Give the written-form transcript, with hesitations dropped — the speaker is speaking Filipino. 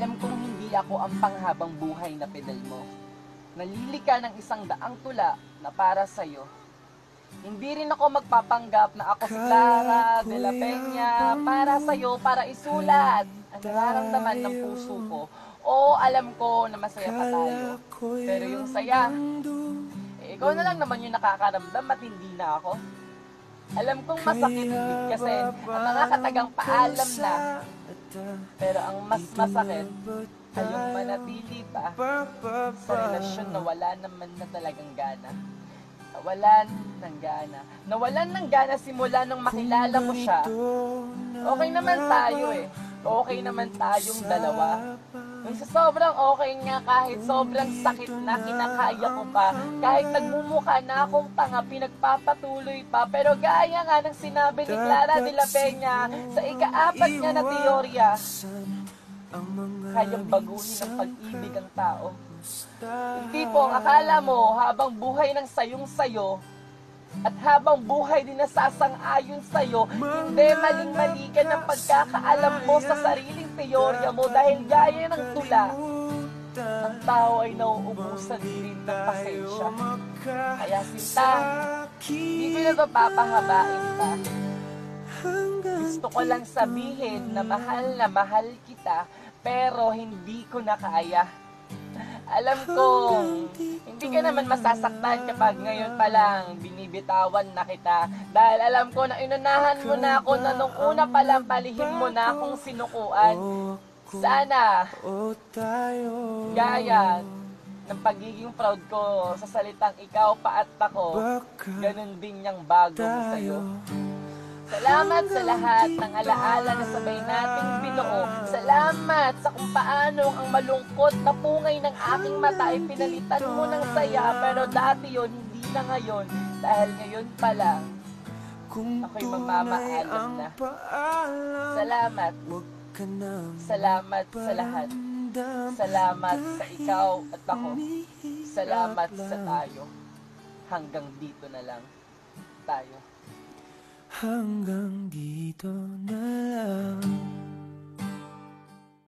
Alam kong hindi ako ang panghabang buhay na pedal mo. Nalili ka ng 100 tula na para sa'yo. Hindi rin ako magpapanggap na ako si Clara de la Peña para sa'yo, para isulat ang nararamdaman ng puso ko. Oo, alam ko na masaya pa tayo. Pero yung saya, ikaw na lang naman yung nakakaramdam at hindi na ako. Alam kong masakit bigkasin ang mga katagang paalam na. Pero ang mas masakit ay yung manatili pa sa relasyon na wala naman na talagang gana. Nawalan ng gana. Nawalan ng gana simula nung makilala mo siya. Okay naman tayo eh. Okay naman tayong dalawa. Yung sa sobrang okay nga, kahit sobrang sakit na kinakaya ko pa, kahit nagmumukha na akong tanga, pinagpapatuloy pa. Pero gaya nga ng sinabi ni Clara de la Peña sa ika-4 niya na teorya, kayang baguhin ng pag-ibig ang tao. Yung tipong akala mo habang buhay ng sayong-sayo at habang buhay din nasasang-ayon sa'yo, hindi, maling-mali ka ng pagkakaalam mo sa sariling teorya mo dahil gaya ng tula, ang tao ay nauubusan din ng pasensya. Kaya sinta, hindi ko na ito papahabain pa. Gusto ko lang sabihin na mahal kita, pero hindi ko na kaya. Alam kong hindi ka naman masasaktan kapag ngayon pa lang binibitawan na kita. Dahil alam ko na inunahan mo na ako na nung una pa lang palihim mo na akong sinukuan. Sana, gaya ng pagiging proud ko sa salitang ikaw pa at ako, ganun din yung bago mo sa'yo. Salamat sa lahat ng alaala na sabay nating binuo. Salamat sa kung paano ang malungkot na pungay ng aking mata ay pinalitan mo ng saya. Pero dati yon, hindi na ngayon. Dahil ngayon pa lang, ako'y mamamaalam na. Salamat. Salamat sa lahat. Salamat sa ikaw at ako. Salamat sa tayo. Hanggang dito na lang tayo. Hanggang dito na lang.